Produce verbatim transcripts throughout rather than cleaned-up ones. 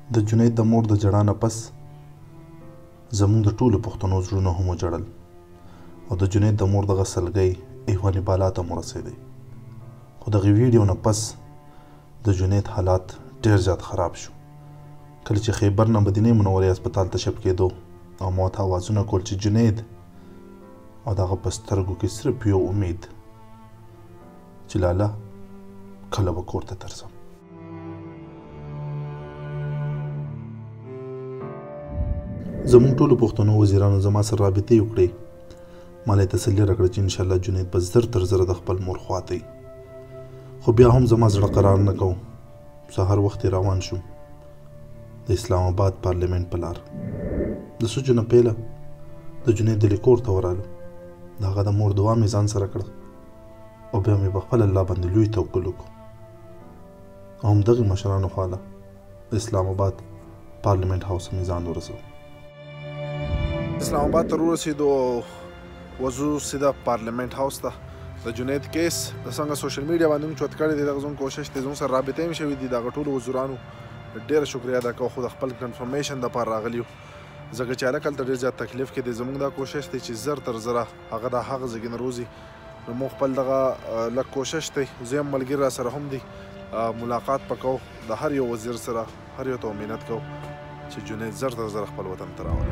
د جنید د مور د ژړا نه پس زموږ د ټولو پښتنو زړونه هم وجړل او د جنید د مور دغه سلګۍ ایواني بالا ته مو رسېدی. خو دغې ویډیو نه پس د جنید حالات ډېر زیات خراب شو. کله چې خیبر نه مدینې منورې هسپتال ته شپ کېدو او ما ته اوازونه کول چې جنید او د هغه په سترګو کې صرف یو امید چې لاله کله به کور ته درځم. زموږ ټولو پښتنو وزیرانو زما سره رابطې وکړې. ما له یې تسلي راکړه چې انشاءالله جنید به زر تر زره د خپل مور خواته وي. خو بیا هم زما زړه قرار نه کو. سهار وختې روان شوم د اسلام آباد پارلیمنت په لار. د سوچو نه پیله د جنید دلې کور ته ورالو. د هغه د مور دعا مې ځان سره کړه او بیا مې په خپل الله باندې لوی توکل وکړو او همدغې مشرانو خواله د اسلام آباد پارلیمنت هاوس مې ځان ورسو. اسلام آباد ته ورسېدو او وځو سیده پارلیمنت هاوس ته. د جنید کیس د څنګه سوشل میډیا باندې هم چوت کړی دی، دغه زموږ کوشش دی، زموږ سره رابطې هم شوي دي. دغه ټولو وزیرانو ډېره شکریه ادا کوو، خو د خپل کنفرمیشن دپاره راغلي یو ځکه چې هلک هلته ډېر زیات تکلیف کې دی. زموږ دا کوشش دی چې زر تر زره هغه د هغه ځایږې نه روزي. نو موږ خپل دغه لږ کوشش دی، زه هم ملګري را سره هم دي، ملاقات به کوو د هر یو وزیر سره، هر یو ته منت کوو چې جنید زر تر زره خپل وطن ته راولي.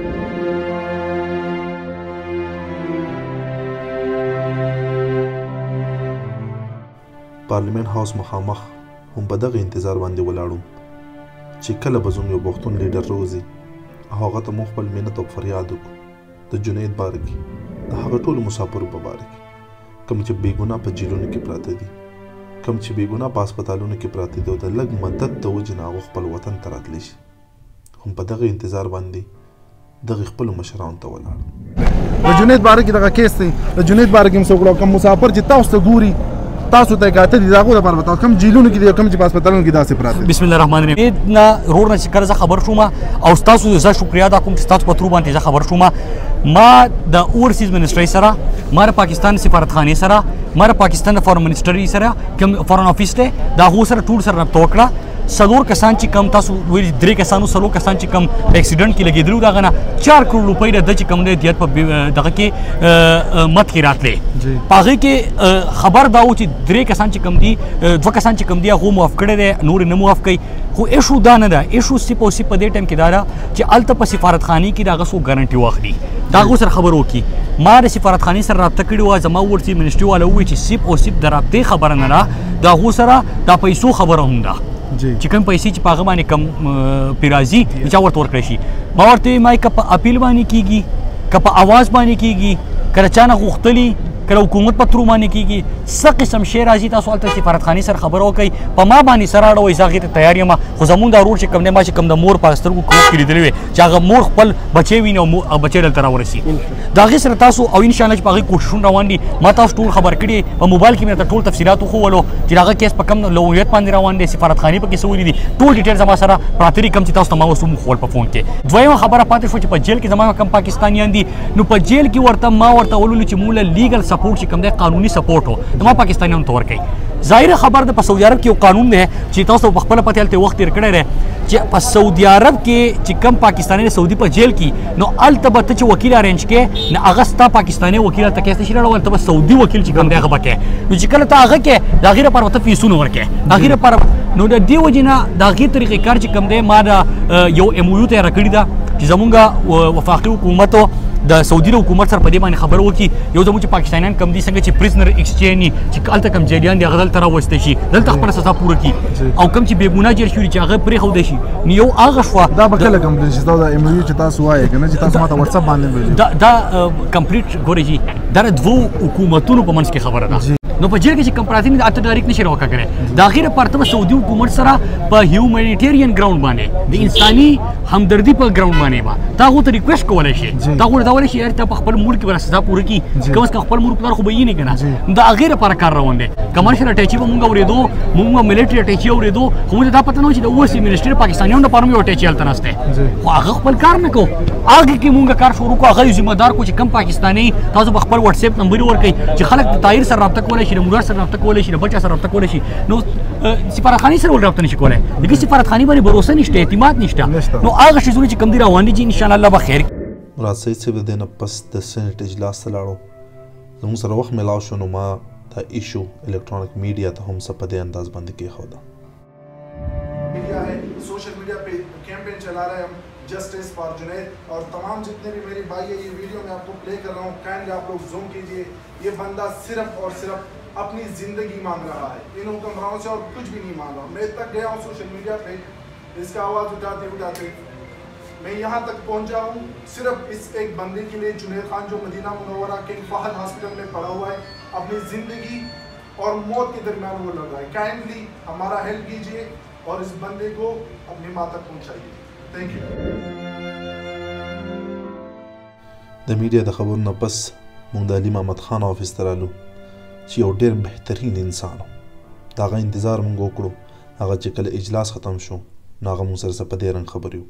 پارلیمنت هاوس مخامخ هم په دغه انتظار باندې ولاړم چې کله به زموږ یو پښتون لیډر روزي او هغه ته مو خپل منت او فریاد وکړو د جنید باره کې، د هغه ټولو مسافرو په باره کې، کوم چې بېګناه په جیلونو کې پراته دي، کوم چې بېګناه په هسپتالونو کې پراته دي او د لږ مدت د وجې نه هغه خپل وطن ته راتلی شي. هم په دغه انتظار باندې دغه خپلو مشرانو ته ولاړم. د جنید باره کې دغه کیس دی، د جنید باره کې هم څه وکړو. کوم مسافر چې تاسو ته ګوري تاسو ته کاته دي، د هغو لپاره به تاسو کوم جیلونو کې دي او کوم چې په هسپتالونو کې داسې پراته دي. بسم الله الرحمن الرحیم. نه رور نه چې کله زه خبر شوم او ستاسو زه شکریا ادا کوم چې ستاسو په ترو باندې زه خبر شوم. ما د اورسیز منسټرۍ سره، ما د پاکستان سفارتخانې سره، ما د پاکستان د فارن منسټرۍ سره کوم فارن آفیس دی د هغو سره ټول سره رابطه وکړه. څلور کسان چې کم تاسو ویلي درې کسانو څلور کسان چې کم په اکسیډنټ کې لګېدلي وو د هغه نه چار کروړ روپۍ د ده چې کم دی دیت په دغه کې مد کې راتلی. په هغې کې خبر دا و چې درې کسان چې کم دي، دوه کسان چې کم دي هغو معاف کړی دی، نور یې نه معاف کوي. خو ایشو دا نه ده، ایشو صرف او صرف په دې ټایم کې دا ده چې هلته په سفارتخانې کې د هغه څوک ګارنټي واخلي، د هغو سره خبرې وکړي. ما د سفارتخانې سره رابطه کړې وه، زما ورسې منسټري والا ووایي چې صرف او صرف د رابطې خبره نه ده، د هغو سره د پیسو خبره هم ده چې کوم پیسې چې په هغه باندې کم پې راځي چا ورته ورکړی شي. ما ورته ویل ما که په اپیل باندې کېږي، که په اواز باندې کېږي، که د چا نه غوښتلي، که د حکومت په ترو باندې کېږي، څه قسم شی راځي تاسو هلته سفارتخانې سره خبره وکړئ. په ما باندې سره اړوئ، زه هغې ته تیار یم. خو زمونږ دا ورور چې کوم دی، ما چې کوم د مور په سترګو کې اوښکې لیدلې وې چې هغه مور خپل بچی ویني او بچی دلته راورسي. د هغې سره تاسو او انشاءالله چې په هغې کوششونه روان دي. ما تاسو ټول خبر کړي، په موبایل کې مې درته ټول تفصیلات وښولو چې د هغه کیس په کوم لویت باندې روان دی، سفارتخانې پکې څه ولي دي، ټول ډیټیل زما سره پراته دي کوم چې تاسو ته ما اوس هم وښول په فون کې. دویمه خبره پاتې شوه چې په جیل کې زما کوم پاکستانیان دي، نو په جیل کې ورته ما ورته ویلو چې موږ له لیګل سپورټ چې کوم دی قانوني سپورټ و د ما پاکستانیانو ته ورکوي. ظاهره خبر ده په سعودي عرب کې یو قانون دی چې تاسو په خپله پتې هلته وخت تېر کړی دی چې په سعودي عرب کې چې کم پاکستانی د سعودي په جیل کې، نو هلته به ته چې وکیل ارینج کړې نو هغه ستا پاکستانی وکیل هلته کیس نشي راوړی، هلته به سعودي وکیل چې کوم دی هغه به کوې. نو چې کله ته هغه کوې د هغې لپاره به ته فیسونه ورکوې د هغې لپاره. نو د دې وجې نه د هغې طریقې کار چې کوم دی ما د یو ایم او یو تیاره کړې ده چې زمونږ وفاقي حکومتو د سعودي د حکومت سره په دې باندې خبره وکړي. یو زموږ چې پاکستانیان کم دي څنګه چې پریزنر ایکسچینج دي چې هلته کم جیلیان دي هغه دلته راوستی شي، دلته خپله سزا پوره کړي، او کم چې بېګناه جیل شوي چې هغه پرېښودی شي. نو یو هغه شوه دا به کله کمپلیټ شي؟ دا د ایم او یو چې تاسو وایئ که نه چې تاسو ما ته وټساپ باندې دا کمپلیټ ګورئ جي دا د دوو حکومتونو په منځ کې خبره ده. نو په جیل کې چې کوم پراته دي هلته ډایرکټ نشي راوکه کړی. د هغې لپاره ته به سعودي حکومت سره په هیومنیټیرین ګراونډ باندې د انساني همدردي په ګراونډ باندې به ته هغو ته ریکویسټ کولی شي، ته هغو ته دا ویلی شي یار ته په خپل مور کې به سزا پوره کړي، کم از کم خپل مور پلار خو به یې نه که نه. د هغې لپاره کار روان دی. کمرشل اټیچي به مونږ اورېدو، مونږ به ملیټري اټیچي اورېدو، خو موږ ته دا پته نه و چې د اوس منسټري پاکستانیانو لپاره هم یو اټیچي هلته نستی. خو هغه خپل کار نه کوو، هغې کې مونږ کار شروع کړو. هغه یو ذمه دار کړو چې کم پاکستاني تاسو به خپل وټساپ نمبر ورکړئ چې خلک د طاهر سره رابطه کولی شي شي د مراد سره رابطه کولی شي د بل چا سره رابطه کولی شي نو سفارتخانې سره ولې رابطه نشي کولی د دې سفارتخانې باندې بروسه نشته اعتماد نشته نو هغه شیزونه چې کوم دي روان دي ان شاء الله الله به خیر مراد سید صاحب د دې نه پس د سینټ اجلاس ته لاړو زموږ سره وخت میلاو شو نو ما دا ایشو الکترونک میډیا ته هم څه په دې انداز باندې کېښوده मीडिया है social media पे कैंपेन चला रहे हैं हम जस्टिस फॉर जुनैद और तमाम जितने भी मेरे भाई है ये वीडियो मैं आपको प्ले कर रहा हूँ काइंडली आप लोग जूम कीजिए ये बंदा सिर्फ और सिर्फ अपनी ज़िंदगी मांग रहा है इन हुक्मरानों से और कुछ भी नहीं मांग रहा मैं तक गया हूँ सोशल मीडिया पे इसका आवाज़ उठाते उठाते मैं यहाँ तक पहुँचा हूँ सिर्फ इस एक बंदे के लिए जुनैद खान जो Medina Munawwara King Fahd hospital में पड़ा हुआ है अपनी ज़िंदगी और मौत के दरमियान वो लड़ रहा है काइंडली हमारा हेल्प कीजिए और इस बंदे को अपनी माँ तक पहुंचाइए थैंक यू د میډیا د خبرو نه پس موږ د علي محمد خان آفس ته رالو چې یو ډېر بهترین انسان و د هغه انتظار موږ وکړو هغه چې کله اجلاس ختم شو نو هغه موږ سره څه په دې رنګ خبرې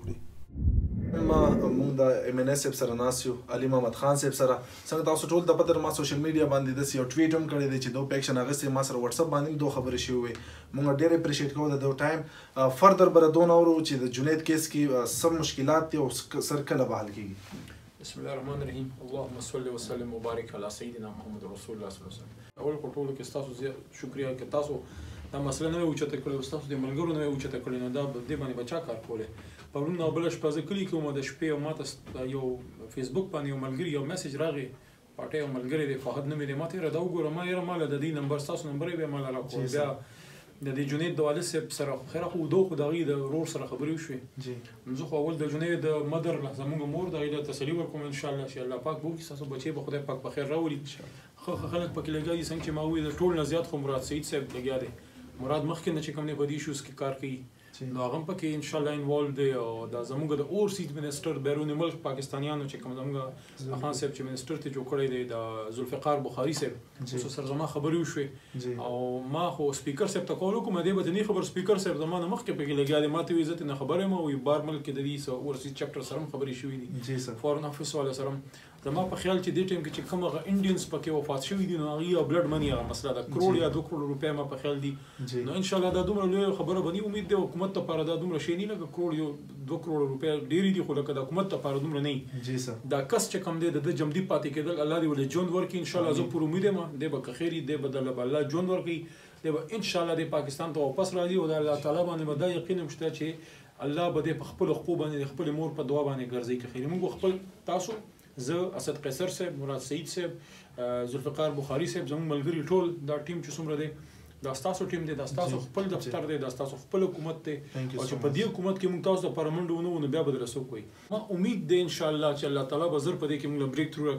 وکړې ما موږ د ایم ان ایس صاحب سره ناست یو علي محمد خان صاحب سره څنګه تاسو ټول د پدر ما سوشل میډیا باندې داسې یو ټویټ هم کړی دی چې دو پیکشن اخیستی ما سره واتساپ باندې هم دو خبرې شوې وې موږ ډېر اپریشیټ کوو د دو ټایم فردر بره دونه اورو چې د جنید کیس کې څه مشکلات دي او سر کله به حل کېږي بسم الله الرحمن الرحیم اللهم صل وسلم وبارک علی سیدنا محمد رسول الله صلی الله علیه وسلم اول په ټولو کې تاسو زیات شکریا چې تاسو دا مسله نه اوچته کړې تاسو د ملګرو نه اوچته کړې نو دا دې باندې بچا کار کوله پرون نو بل شپه ځکه کلی کوم د شپې او ماته یو فیسبوک باندې یو ملګری یو میسج راغی پټه یو ملګری دی فهد نومې دی ماته را دا وګوره ما یې مال د دې نمبر تاسو نمبر یې به مال را کوم بیا د دې جنید د والد صاحب سره خیره خو دوه خو دغې د ورور سره خبرې وشوې جی زه خو اول د جنید د مدر زموږ مور دغې د تسلي ورکوم ان شاء الله چې الله پاک وکړي تاسو بچي به خدای پاک بخیر راولي خو خلک پکې لګیا دي څنګه چې ما وې د ټول نه زیات خو مراد سید صاحب لګیا دی مراد مخکې نه چې کوم نه په دې شوز کې کار کوي نو هغه پکې ان شاء الله انوالو دی او دا زموږ د اورسیز منسٹر بیرون ملک پاکستانیانو چې کوم زموږ خان صاحب چې منسٹر ته جوړ کړی دی د ذوالفقار بخاری صاحب اوس سره زما خبرې وشوې او ما خو سپیکر صاحب ته کول کوم دی به نه خبر سپیکر صاحب زما نه مخکې پکې لګیا دی ماته وی عزت نه خبره ما وی بار ملک د دې اورسیز چپټر سره خبرې شوې دي جی سر فورن افیس والا سره زما په خیال چې دې ټیم کې چې کوم هغه انډینز پکې وفات شوي دي نو هغه بلډ منی هغه مسله ده کروڑ یا دوه کروڑ روپیا ما په خیال دي نو ان شاء الله دا دومره لوی خبره بني امید دی حکومت ته لپاره دا دومره شي نه لکه کروڑ یو دوه کروڑ روپیا ډېری دي خو لکه د حکومت ته لپاره دومره نه جی سر دا کس چې کوم دی د جمدی پاتې کېدل الله دې ولې ژوند ورکړي ان شاء الله زه پر امید یم دی به خیری دی بدل به الله ژوند ورکړي دی به ان شاء الله د پاکستان ته واپس راځي او د الله تعالی باندې به دا یقین مشته چې الله به د خپل خپل باندې خپل مور په دعا باندې ګرځي که خیر موږ خپل تاسو زه اسد قیصر صاحب مراد سعید صاحب ذوالفقار بخاری صاحب زموږ ملګري ټول دا ټیم چې څومره دی دا ستاسو ټیم دی دا ستاسو خپل دفتر دی دا ستاسو خپل حکومت دی او چې په دې حکومت کې موږ تاسو د پرمنډ ونه ونه بیا بدل سو کوي ما امید دی ان شاء الله چې الله تعالی به زر په دې کې موږ بریک تھرو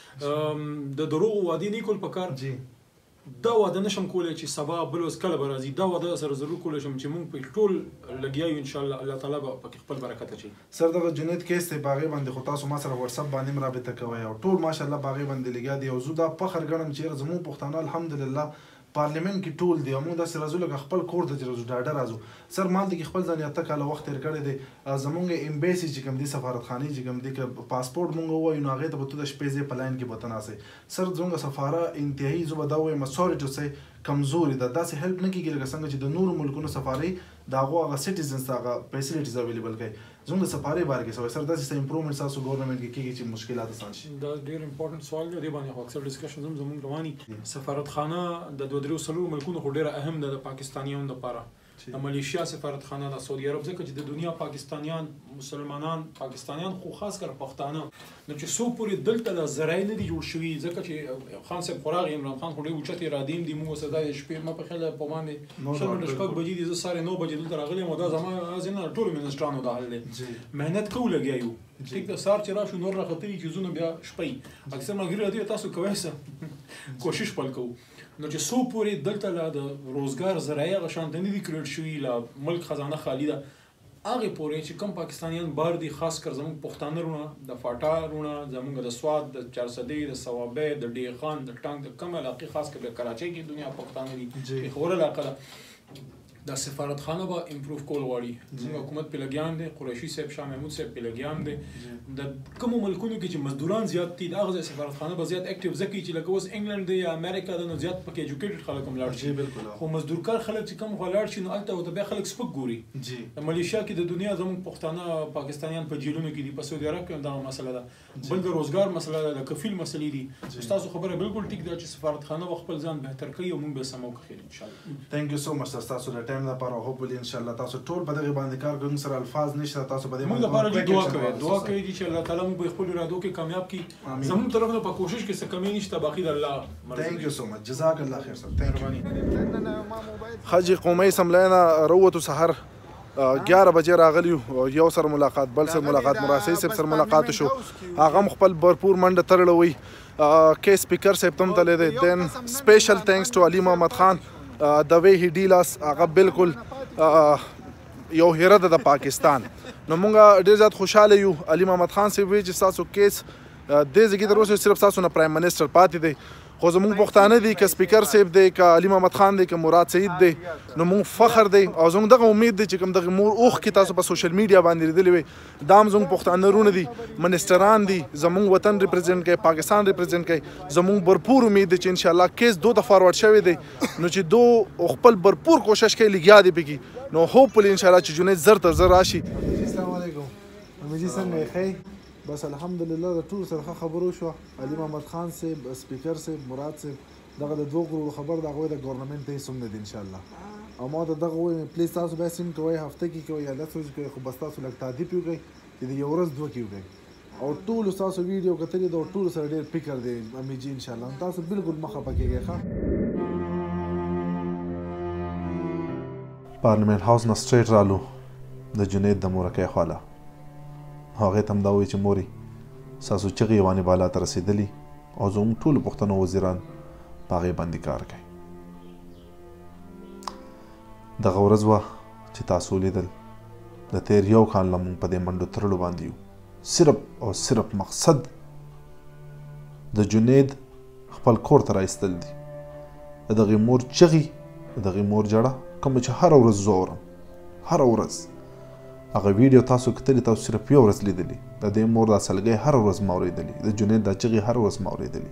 راکړي د دروغ وعده نه کول پکار جی دا واده نشم کولای چې سبا بل وس کله برازي دا واده سره ضرور کولای شم چې موږ په ټول لګیایو ان شاء الله الله تعالی به په خپل برکت اچي سر دغه جنید کیس ته باغې باندې خو تاسو ما سره واتساپ باندې مرابطه کوي او ټول ماشاءالله باغې باندې لګیا دي او زه دا فخر ګڼم چې زموږ پښتانه الحمدلله پارلیمنت کې ټول دی موږ داسې راځو لکه خپل کور ته چې راځو ډاډه راځو سر مال دی خپل ځان اته کاله وخت تیر کړی دی زمونږ ایمبیسي چې کوم دی سفارتخانه چې کوم دی که پاسپورت مونږ وایو نو هغې ته به تو د شپې ځای په لاین کې به ته ناستئ سر زمونږ سفاره انتهایي زه به دا وایم سوري ټو سي کمزوري ده داسې هیلپ نه کېږي لکه څنګه چې د نورو ملکونو سفارۍ د هغو هغه سټیزنس ته هغه فیسلیټیز اویلیبل کوي زموږ د سفارۍ باره کې سوی سر داسې څه امپرومنټ ستاسو ګورنمنټ کې کېږي چې مشکلات اسان شي دا ډېر امپورټنټ سوال دی دې باندې خو اکثر ډسکشن هم زموږ رواني سفارتخانه د دوه درې څلورو ملکونو خو ډېره اهم ده د پاکستانیانو دپاره د ملیشیا سفارتخانه د سعودي عرب ځکه چې د دنیا پاکستانیان مسلمانان پاکستانیان خو خاص کر پښتانه نو چې څو پورې دلته د ذرایع نه دي جوړ شوي ځکه چې خان صاحب خو راغی عمران خان خو ډېر اوچت ارادې هم دي موږ ورسره دا شپې ما په خیال په باندې شل شپږ بجې دي زه سارې نو بجې دلته راغلی یم او دا زما ځینې ټولو منسټرانو دا حل دی محنت کوو لګیا یو ټیک ده سهار چې راشو نور راختلي چیزونه بیا شپې اکثر ملګري راځي تاسو کوئ څه کوشش پل کوو نو چې څو پورې دلته لا د روزګار ذرایع هغه شانته نه دي کریټ شوي لا ملک خزانه خالي ده هغې پورې چې کوم پاکستانیان بار دي خاص کر زموږ پښتانه رونه د فاټا رونه زموږ د سوات د چارسدې د صوابۍ د ډی خان د ټانک د کم علاقې خاص کر د کراچۍ کې دنیا پښتانه دي خور علاقه ده دا سفارتخانه به امپروف کول غواړي زموږ حکومت پې لګیان دی قریشي صاحب شاه محمود صاحب پې لګیان دی د کومو ملکونو کې چې مزدوران زیات دي د هغه ځای سفارتخانه به زیات اکټیو ځکه چې لکه اوس انګلند دی یا امریکا ده نو زیات پکې ایجوکیټډ خلک هم لاړ شي خو مزدورکار خلک چې کوم خوا لاړ شي نو هلته ورته بیا خلک سپک ګوري د ملیشیا کې د دنیا زموږ پښتانه پاکستانیان په جیلونو کې دي په سعودي عرب کې هم دغه مسله ده بل د روزګار مسله ده د کفیل مسلې دي ستاسو خبره بالکل ټیک ده چې سفارتخانه به خپل ځان بهتر کوي او موږ به سمو کوو انشاءالله ثانک یو سو مچ تاسو د ټایم لپاره هوپفully ان شاء الله تاسو ټول په دغه باندې کار کوئ سره الفاظ نشته تاسو په دې موږ لپاره دعا کوي دعا کوي چې الله تعالی موږ په خپل ارادو کې کامیاب کړي زموږ طرف نه په کوشش کې څه کمی نشته باقي د الله ثانک یو سو مچ جزاک الله خیر سر ثانک حاجی قومي سملینا روته سحر ګیاره بجې راغلیو یو سره ملاقات بل سره ملاقات مراسي صاحب سره ملاقات شو هغه خپل برپور منډه ترړوي کې سپیکر صاحب تم تللی دی دین سپیشل تھینکس ټو علي محمد خان د وی هی ډیلاس هغه بالکل یو هیره ده د پاکستان نو مونږ ډېر زیات خوشحاله یو علي محمد خان صاحب وی چې ستاسو کیس دې ځای کې تر اوسه صرف ستاسو نه پرایم منسټر پاتې دی خو زمونږ پښتانه دي که سپیکر صاحب دی که علي محمد خان دی که مراد سعید دی نو مونږ فخر دی او زموږ دغه امید دی چې کوم دغه مور اوښ کې تاسو په سوشل میډیا باندې لیدلی وي دا هم زموږ پښتانه رونه دي منسټران دي زموږ وطن ریپرزینټ کوي پاکستان ریپرزینټ کوي زموږ برپور امید دی چې انشاءالله کیس دو ته فارورډ شوی دی نو چې دو خپل برپور کوشش کوي لګیا دی پکې نو هوپفully انشاءالله چې جنید زر تر زر راشي السلام علیکم امیجي څنګه یې ښه بس الحمدلله د ټول سره خبرو شو علي محمد خان صاحب سپیکر صاحب مراد صاحب دغه د دوه غرو خبر د هغوی د ګورنمنټ ته یې سم نه دي انشاءالله او ما ته دغه وویل پلیز تاسو بیا سیم کوئ هفته کې کوئ یا لس ورځې کوئ خو بس تاسو لږ تعدیب وکړئ چې د یو ورځ دوه کې وکړئ او ټولو ستاسو ویډیو کتلې د ټولو سره ډېر فکر دی امیجي انشاءالله تاسو بالکل مه خفه کېږئ ښه پارلمنټ هاوس نه سټریټ رالو د جنید د مورکۍ خواله هغې ته هم دا وایي چې مورې ستاسو چغې یوانې بالا ته رسېدلي او زموږ ټولو پښتنو وزیران په هغې باندې کار کوي دغه ورځ وه چې تاسو ولیدل د تېر یو کال نه مونږ په دې منډو تړلو باندې یو صرف او صرف مقصد د جنید خپل کور ته رایستل دي د دغې مور چغې د دغې مور جړه کومه چې هره ورځ زه اورم هره ورځ هغه ویډیو تاسو کتلې تاسو صرف یو ورځ لیدلي د دې مور دا سلګۍ هره ورځ ما اورېدلي د جنید دا چغې هره ورځ ما اورېدلي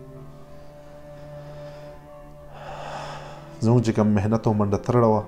زموږ چې کوم محنت او منډه ترړه وه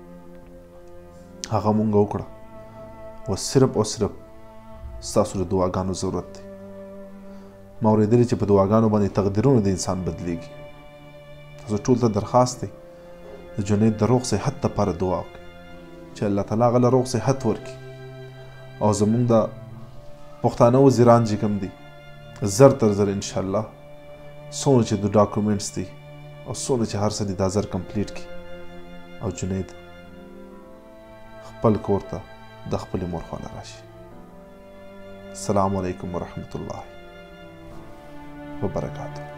هغه مونږ وکړه و صرف او صرف ستاسو د دعاګانو ضرورت دی ما اورېدلي چې په دعاګانو باندې تقدیرونه د انسان بدلیږي تاسو ټول ته درخواست دی د جنید د روغ صحت دپاره دعا وکړئ چې الله تعالی هغه له روغ صحت ورکړي او زمونږ د پښتانه وزیران چې کوم دي زر تر زر انشاءالله څومره چې د ډاکومنټس دي او څومره چې هر څه دي دا زر کمپلیټ کړي او جنید خپل کور ته د خپلې مور خواله راشي السلام علیکم ورحمة الله وبرکاته